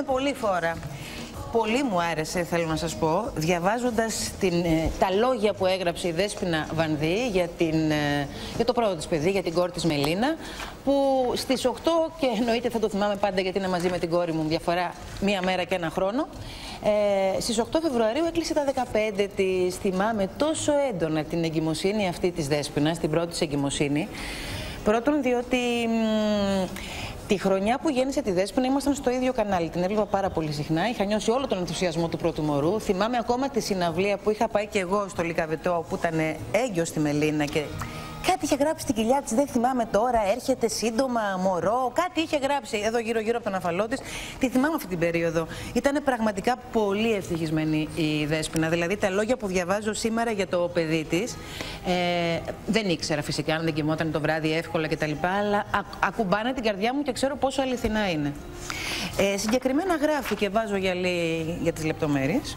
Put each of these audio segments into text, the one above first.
πολύ φορά. Πολύ μου άρεσε, θέλω να σας πω, διαβάζοντας τα λόγια που έγραψε η Δέσποινα Βανδύ για το πρώτο της παιδί, για την κόρη της Μελίνα, που στις 8, και εννοείται θα το θυμάμαι πάντα γιατί είναι μαζί με την κόρη μου, διαφορά μία μέρα και ένα χρόνο, στις 8 Φεβρουαρίου έκλεισε τα 15 της. Θυμάμαι τόσο έντονα την εγκυμοσύνη αυτή της Δέσποινας, την πρώτη της εγκυμοσύνη. Πρώτον, διότι τη χρονιά που γέννησε τη Δέσποινα ήμασταν στο ίδιο κανάλι. Την έβλεπα πάρα πολύ συχνά. Είχα νιώσει όλο τον ενθουσιασμό του πρώτου μωρού. Θυμάμαι ακόμα τη συναυλία που είχα πάει και εγώ στο Λυκαβετό, που ήταν έγκυος στη Μελίνα και κάτι είχε γράψει στην κοιλιά της. Δεν θυμάμαι τώρα, έρχεται σύντομα μωρό. Κάτι είχε γράψει εδώ γύρω-γύρω από τον αφαλό της. Τη θυμάμαι αυτή την περίοδο. Ήταν πραγματικά πολύ ευτυχισμένη η Δέσποινα. Δηλαδή τα λόγια που διαβάζω σήμερα για το παιδί της, δεν ήξερα φυσικά αν δεν κοιμόταν το βράδυ εύκολα κτλ. Αλλά ακουμπάνε την καρδιά μου και ξέρω πόσο αληθινά είναι. Συγκεκριμένα γράφει και βάζω γυαλί για τις λεπτομέρειες.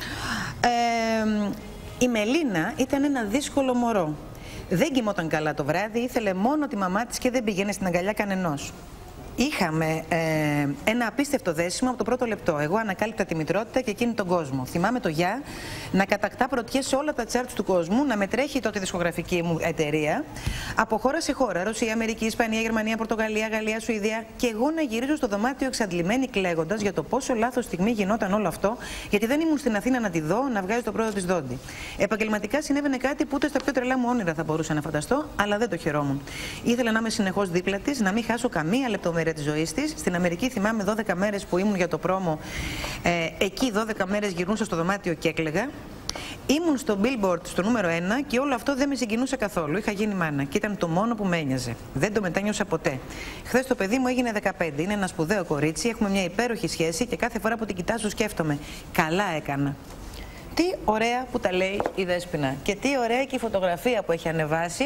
Η Μελίνα ήταν ένα δύσκολο μωρό. Δεν κοιμόταν καλά το βράδυ, ήθελε μόνο τη μαμά της και δεν πήγαινε στην αγκαλιά κανενός. Είχαμε ένα απίστευτο δέσιμο από το πρώτο λεπτό. Εγώ ανακάλυπτα τη μητρότητα και εκείνη τον κόσμο. Θυμάμαι το Γεια να κατακτά πρωτιές σε όλα τα τσάρτς του κόσμου, να με τρέχει τότε η δισκογραφική μου εταιρεία από χώρα σε χώρα. Ρωσία, Αμερική, Ισπανία, Γερμανία, Πορτογαλία, Γαλλία, Σουηδία. Και εγώ να γυρίζω στο δωμάτιο εξαντλημένη, κλαίγοντας για το πόσο λάθος στιγμή γινόταν όλο αυτό, γιατί δεν ήμουν στην Αθήνα να τη δω, να βγάζει το πρώτο της δόντι. Επαγγελματικά συνέβαινε κάτι που ούτε στα πιο τρελά μου όνειρα θα μπορούσα να φανταστώ, αλλά δεν το χαιρόμουν. Ήθελα να είμαι συνεχώς δίπλα της, να μην χάσω καμία λεπτομέρεια της ζωής της. Στην Αμερική θυμάμαι 12 μέρες που ήμουν για το πρόμο. Εκεί 12 μέρες γυρνούσα στο δωμάτιο και έκλαιγα. Ήμουν στο Billboard στο νούμερο 1 και όλο αυτό δεν με συγκινούσε καθόλου. Είχα γίνει μάνα και ήταν το μόνο που με ένοιαζε. Δεν το μετάνιωσα ποτέ. Χθες το παιδί μου έγινε 15. Είναι ένα σπουδαίο κορίτσι. Έχουμε μια υπέροχη σχέση και κάθε φορά που την κοιτάζω σκέφτομαι. Καλά έκανα. Τι ωραία που τα λέει η Δέσποινα και τι ωραία και η φωτογραφία που έχει ανεβάσει.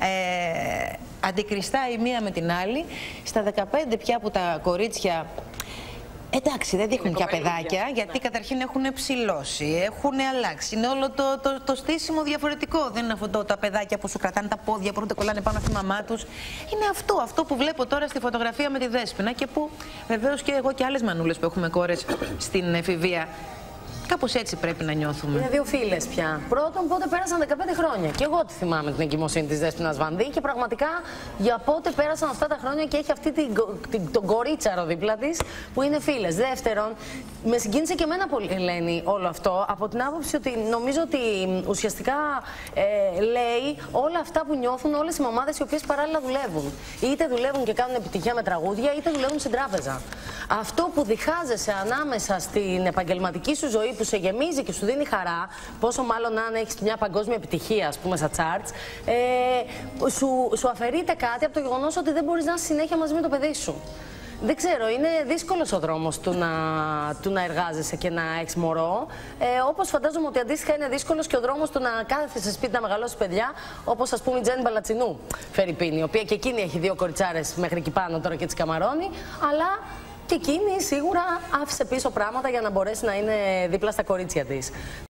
Αντικριστά η μία με την άλλη. Στα 15 πια που τα κορίτσια, εντάξει, δεν δείχνουν πια παιδάκια, γιατί καταρχήν έχουν ψηλώσει, έχουν αλλάξει. Είναι όλο το στήσιμο διαφορετικό. Δεν είναι αυτό τα παιδάκια που σου κρατάνε τα πόδια, που κολλάνε πάνω στη μαμά τους. Είναι αυτό που βλέπω τώρα στη φωτογραφία με τη Δέσποινα και που βεβαίως και εγώ και άλλες μανούλες που έχουμε κόρες στην εφηβεία. Κάπως έτσι πρέπει να νιώθουμε. Είναι δύο φίλες πια. Πρώτον, πότε πέρασαν 15 χρόνια. Και εγώ τη θυμάμαι την εγκυμοσύνη της Δέσποινας Βανδύ και πραγματικά για πότε πέρασαν αυτά τα χρόνια και έχει αυτή τον κορίτσαρο δίπλα της που είναι φίλες. Δεύτερον, με συγκίνησε και εμένα πολύ, Ελένη, όλο αυτό από την άποψη ότι νομίζω ότι ουσιαστικά λέει όλα αυτά που νιώθουν όλες οι μαμάδες οι οποίες παράλληλα δουλεύουν. Είτε δουλεύουν και κάνουν επιτυχία με τραγούδια, είτε δουλεύουν στην τράπεζα. Αυτό που διχάζεσαι ανάμεσα στην επαγγελματική σου ζωή που σε γεμίζει και σου δίνει χαρά, πόσο μάλλον αν έχεις μια παγκόσμια επιτυχία, ας πούμε, στα charts, σου αφαιρείται κάτι από το γεγονός ότι δεν μπορείς να είσαι συνέχεια μαζί με το παιδί σου. Δεν ξέρω, είναι δύσκολος ο δρόμος του να εργάζεσαι και να έχεις μωρό. Όπως φαντάζομαι ότι αντίστοιχα είναι δύσκολος και ο δρόμος του να κάθεσαι σε σπίτι να μεγαλώσεις παιδιά, όπως ας πούμε η Τζέννη Μπαλατσινού, Φερρυπίνη, η οποία και εκείνη έχει δύο κοριτσάρες μέχρι εκεί πάνω τώρα και τις καμαρώνει, αλλά και εκείνη σίγουρα άφησε πίσω πράγματα για να μπορέσει να είναι δίπλα στα κορίτσια της.